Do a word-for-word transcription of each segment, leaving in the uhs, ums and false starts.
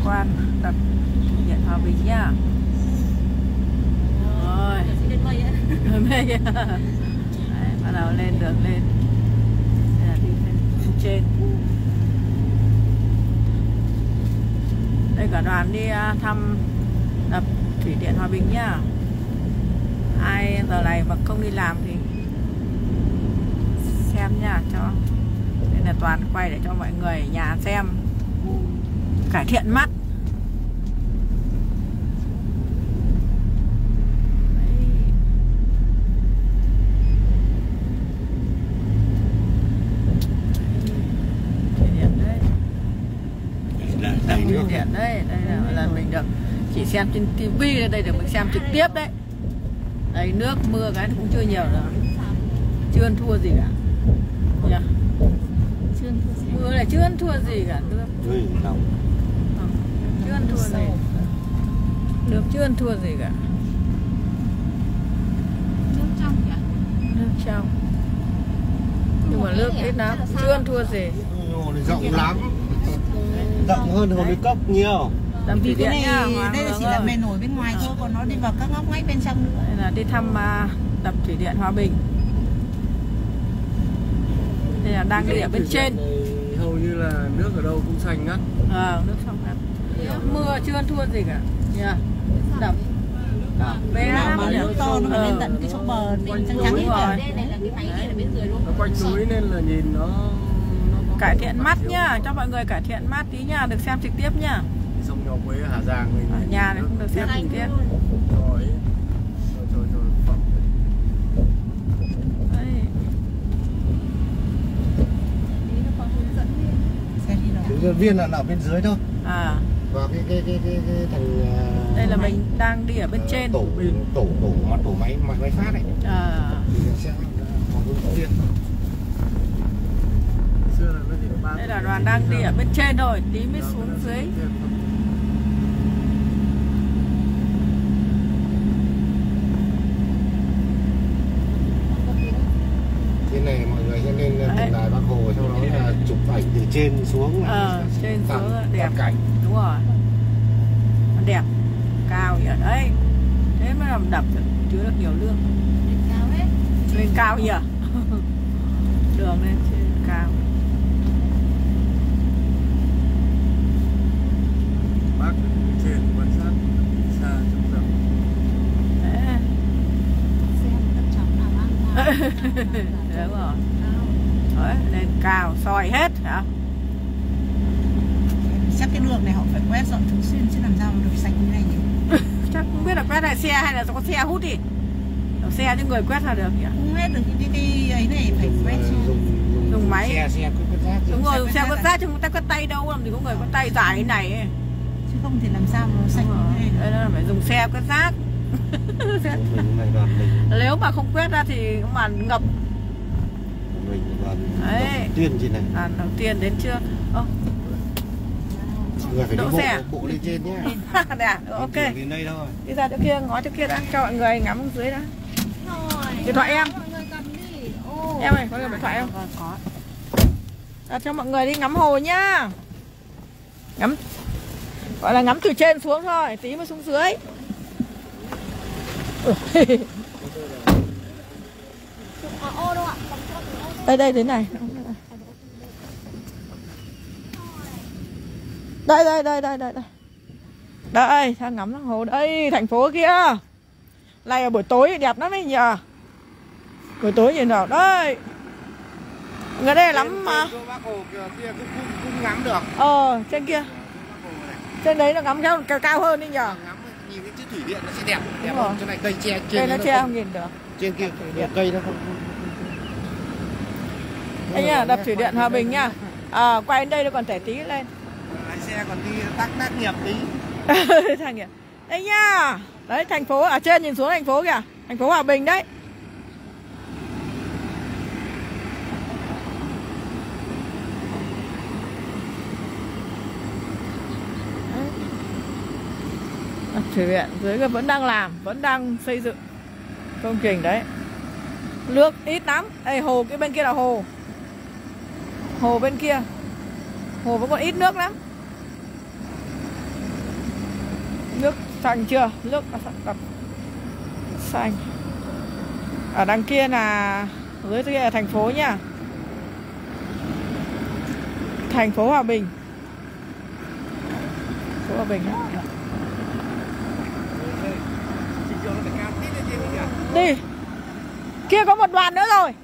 quan đập thủy điện Hòa Bình nhá. Rồi. Mê kìa. Đấy, bắt đầu lên đường lên. Đây là đi lên trên. Đây cả đoàn đi thăm đập thủy điện Hòa Bình nhá. Ai giờ này mà không đi làm thì xem nha, cho nên là toàn quay để cho mọi người ở nhà xem, cải thiện mắt. Thủy điện đấy, đây là lần mình được chỉ xem trên tivi, đây được mình xem trực tiếp đấy. Đây nước mưa cái cũng chưa nhiều rồi, chưa thua gì cả. Yeah. Mưa này chưa thua gì cả nước. Chưa thua gì. Nước chưa thua gì cả. Nước trong kìa. Nước trong. Nhưng mà nước ít lắm, chưa thua gì. Rộng lắm. Rộng hơn Hồ Núi Cốc nhiều. Đập Vì cái này nha, đây là chỉ là bề nổi bên ngoài thôi, còn nó đi vào các ngóc ngách bên trong nữa. Đây là đi thăm uh, đập thủy điện Hòa Bình. Đây là đang đi ở bên trên. Hầu như là nước ở đâu cũng xanh ngắt. À, nước trong ngắt. Mưa chưa thua gì cả. Yeah. Đập. Bé lắm mà nước to nó phải lên tận cái chỗ bờ trắng trắng rồi. Đây này là cái máy kia là bên dưới luôn. Nó quanh núi nên là nhìn nó, nó cải thiện mắt nhá, cho mọi người cải thiện mắt tí nha, được xem trực tiếp nhá. Sông Nho Quế Hà Giang mình ở nhà này không được xem trực tiếp. Rồi. Rồi rồi phẩm. Đấy. Hướng dẫn viên là ở bên dưới thôi. À. Và cái cái cái cái, cái thằng uh, đây là mình đang đi ở bên trên. Tổ tổ tổ mà tổ máy máy máy phát này. À. Thì sẽ có hướng dẫn viên. Đây là đoàn đang đi ở bên trên rồi, tí mới xuống dưới. Thế này mọi người sẽ lên tượng đài Bác Hồ, sau đó là chụp ảnh từ trên xuống. Ờ, trên xuống đẹp cảnh. Đúng rồi. Nó đẹp, cao nhỉ đấy. Thế mới làm đập được, chứa được nhiều lương. Lên cao hết. Lên cao nhỉ. Đường lên trên cao. Bác trên quan sát xa trong rộng. Đúng rồi. Đấy, lên cao soi hết hả? Chắc cái đường này họ phải quét dọn thường xuyên chứ làm sao mà được sạch như này nhỉ? Chắc không biết là quét là xe hay là có xe hút đi. Có xe chứ người quét là được nhỉ? Không hết được cái cái ấy này phải quét chứ. Dùng, dùng, dùng máy. Xe xe quét rác. Đúng rồi, dùng xe quét rác chứ người ta quét tay đâu, làm gì có người quét tay dài thế này ấy. Chứ không thì làm sao mà nó sạch như thế này. Đây là phải dùng xe quét rác. Nếu mà không quét ra thì mà ngập. Mình đoàn đầu tiên trên này. À, đầu tiên đến chưa? Ô. Người phải đỗ đi xe. bộ, bộ lên trên nhé. Đây à? Ok. Đến đây thôi. Đi ra chỗ kia, ngó chỗ kia đã, cho mọi người ngắm dưới đó. Điện thoại em. Em ơi, có điện thoại không? Có. À, cho mọi người đi ngắm hồ nhá. Ngắm, gọi là ngắm từ trên xuống thôi, tí mới xuống dưới. Đây đây thế này. Đây đây đây đây đây đây. Đây, sang ngắm thằng hồ đây, thành phố kia. Này ở buổi tối đẹp lắm đấy nhờ. Buổi tối nhìn nào đây. Người đây lắm mà. Bác Hồ kia cũng, cũng, cũng ngắm được. Ờ, trên kia. Trên đấy nó ngắm cao, cao, cao hơn đi nhờ. Ngắm nhìn cái chữ thủy điện nó sẽ đẹp, đẹp hơn. Chỗ này cây che trên. Đây nó che không nhìn được. Trên kia cây nó không. Đây nha, đập thủy điện Hòa Bình nha. À, quay đến đây nó còn tẻ tí lên. Lái xe còn đi tác tác nghiệp tí. Thằng kìa. Đây nha. Đấy, thành phố ở trên nhìn xuống thành phố kìa. Thành phố Hòa Bình đấy. Thủy điện dưới cái vẫn đang làm, vẫn đang xây dựng công trình đấy. Nước ít lắm. Đây hồ, cái bên kia là hồ. Hồ bên kia. Hồ vẫn còn ít nước lắm. xanh chưa? Nước đập xanh. Ở đằng kia là dưới kia là thành phố nha. Thành phố Hòa Bình. Thành phố Hòa Bình đó. Đi. Kia có một đoàn nữa rồi.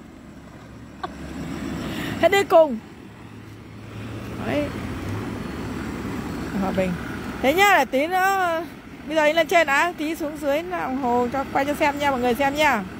Hết đi cùng. Đấy. Hòa Bình. Thế nhá, để tí nữa. Bây giờ đi lên trên đã, tí xuống dưới đồng hồ cho quay cho xem nha, mọi người xem nha.